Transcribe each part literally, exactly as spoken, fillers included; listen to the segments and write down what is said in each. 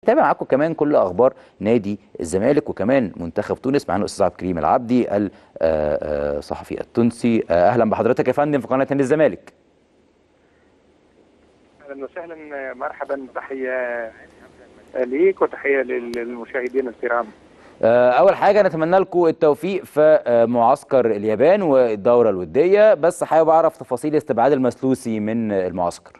تابع معاكم كمان كل اخبار نادي الزمالك وكمان منتخب تونس. معانا الاستاذ عبد الكريم العبدي الصحفي التونسي. اهلا بحضرتك يا فندم في قناه نادي الزمالك. اهلا وسهلا، مرحبا، تحيه ليك وتحيه للمشاهدين الكرام. اول حاجه نتمنى لكم التوفيق في معسكر اليابان والدوره الوديه، بس حابب اعرف تفاصيل استبعاد المسلوسي من المعسكر.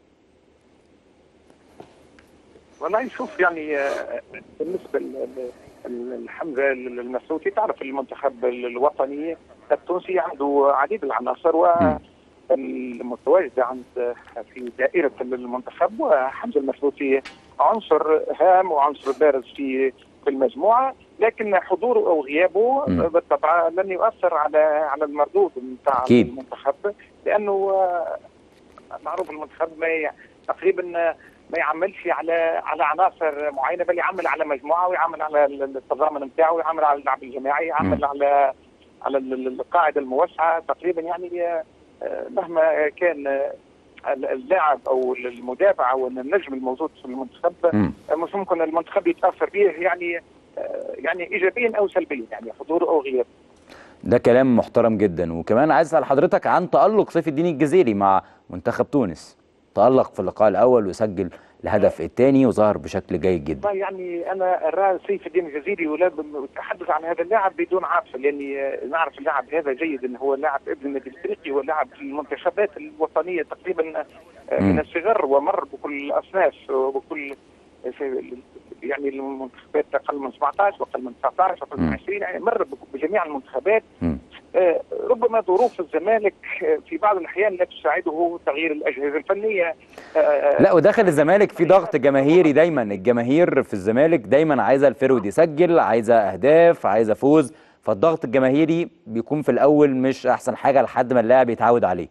والله شوف، يعني بالنسبه لحمزه المسلوسي، تعرف المنتخب الوطني التونسي عنده عديد العناصر والمتواجده عند في دائره المنتخب، وحمزه المسلوسي عنصر هام وعنصر بارز في في المجموعه، لكن حضوره او غيابه بالطبع لن يؤثر على على المردود نتاع المنتخب، لانه معروف المنتخب ما تقريبا ما يعملش على على عناصر معينه، بل يعمل على مجموعه ويعمل على التضامن نتاعه ويعمل على اللعب الجماعي، يعمل على على القاعده الموسعه تقريبا. يعني مهما كان اللاعب او المدافع او النجم الموجود في المنتخب مش ممكن المنتخب يتاثر به، يعني يعني ايجابيا او سلبيا، يعني حضور او غياب. ده كلام محترم جدا. وكمان عايز اسال حضرتك عن تالق سيف الدين الجزيري مع منتخب تونس. تالق في اللقاء الاول وسجل الهدف الثاني وظهر بشكل جيد جدا. يعني انا ارى سيف الدين الجزيري ولا اتحدث عن هذا اللاعب بدون عاطفه، لاني نعرف اللاعب هذا جيد، انه هو لاعب ابن النادي الافريقي ولاعب في المنتخبات الوطنيه تقريبا من الصغر، ومر بكل الاصناف وبكل يعني المنتخبات اقل من سبعطاش واقل من تسعطاش واقل من عشرين، يعني مر بجميع المنتخبات. آه ربما ظروف الزمالك في بعض الاحيان لا تساعده تغيير الاجهزه الفنيه. آه لا، وداخل الزمالك في ضغط جماهيري دايما، الجماهير في الزمالك دايما عايزه الفرود يسجل، عايزه اهداف، عايزه فوز، فالضغط الجماهيري بيكون في الاول مش احسن حاجه لحد ما اللاعب يتعود عليه.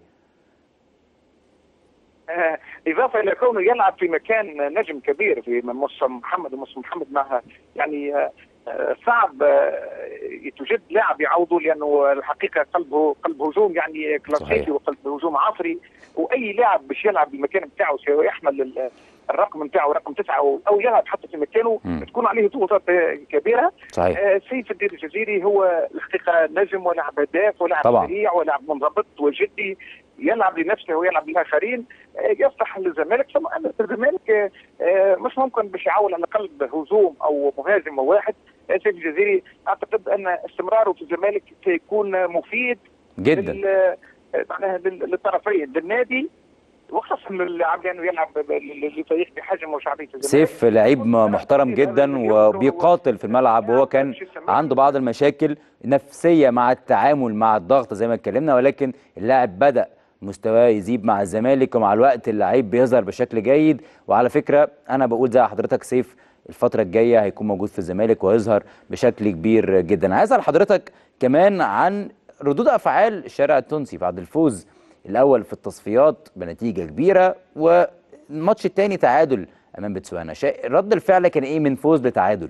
آه اضافه الى كونه يلعب في مكان نجم كبير في مصر محمد ومصر محمد معها، يعني آه صعب توجد لاعب يعوضه، لانه الحقيقه قلبه قلب هجوم يعني كلاسيكي وقلب هجوم عصري، واي لاعب باش يلعب بالمكان بتاعه سواء يحمل الرقم بتاعه رقم تسعه او يلعب حتى في مكانه م. تكون عليه ضغوطات كبيره. صحيح. آه سيف الدين الجزيري هو الحقيقه نجم ولاعب هداف ولاعب سريع ولاعب منضبط وجدي، يلعب لنفسه ويلعب للاخرين، آه يصلح للزمالك. ثم ان الزمالك آه مش ممكن باش يعول على قلب هجوم او مهاجم واحد. سيف الجزيري اعتقد ان استمراره في الزمالك سيكون مفيد جدا معناها للطرفين، للنادي وخاصه للاعب، لانه يلعب لفريق بحجم وشعبيه الزمالك. سيف لعيب محترم جدا وبيقاتل في الملعب، وهو كان عنده بعض المشاكل نفسيه مع التعامل مع الضغط زي ما اتكلمنا، ولكن اللاعب بدا مستواه يزيد مع الزمالك، ومع الوقت اللعيب بيظهر بشكل جيد. وعلى فكره انا بقول زي حضرتك، سيف الفترة الجاية هيكون موجود في الزمالك وهيظهر بشكل كبير جدا. عايز اسال حضرتك كمان عن ردود افعال الشارع التونسي بعد الفوز الاول في التصفيات بنتيجة كبيرة، والماتش الثاني تعادل امام بتسوانا. رد الفعل كان ايه من فوز لتعادل؟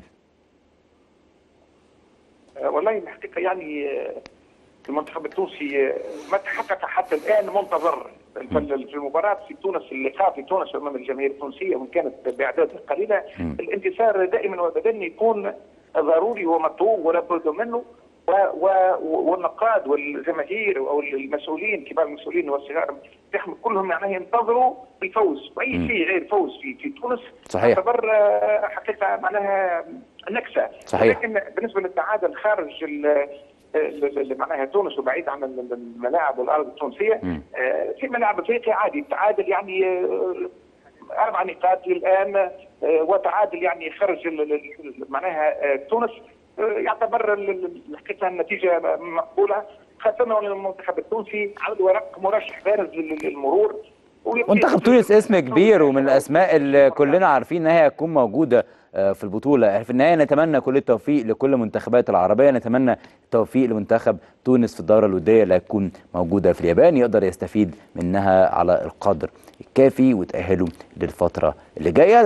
والله الحقيقة يعني المنتخب التونسي ما تحقق حتى الان منتظر في المباراة في تونس، اللقاء في تونس امام الجماهير التونسيه، وان كانت باعداد قليله. الانتصار دائما وابدا يكون ضروري ومطلوب ولا بد منه، والنقاد والجماهير او المسؤولين كبار المسؤولين والصغار كلهم يعني ينتظروا الفوز، واي شيء غير فوز في في تونس صحيح تعتبر حقيقه معناها نكسه. صحيح. لكن بالنسبه للتعادل خارج اللي معناها تونس وبعيد عن الملاعب والارض التونسيه، آه في ملاعب افريقيا عادي التعادل يعني آه اربع نقاط الان، آه وتعادل يعني خرج معناها آه تونس، آه يعتبر الحقيقه النتيجه مقبوله، خاصه ان المنتخب التونسي على الورق مرشح بارز للمرور. منتخب تونس اسم كبير ومن الاسماء اللي كلنا عارفين انها هتكون موجوده في البطوله. في النهايه نتمنى كل التوفيق لكل المنتخبات العربيه، نتمنى التوفيق لمنتخب تونس في الدوره الوديه اللي هتكون موجوده في اليابان، يقدر يستفيد منها على القدر الكافي وتاهله للفتره اللي جايه.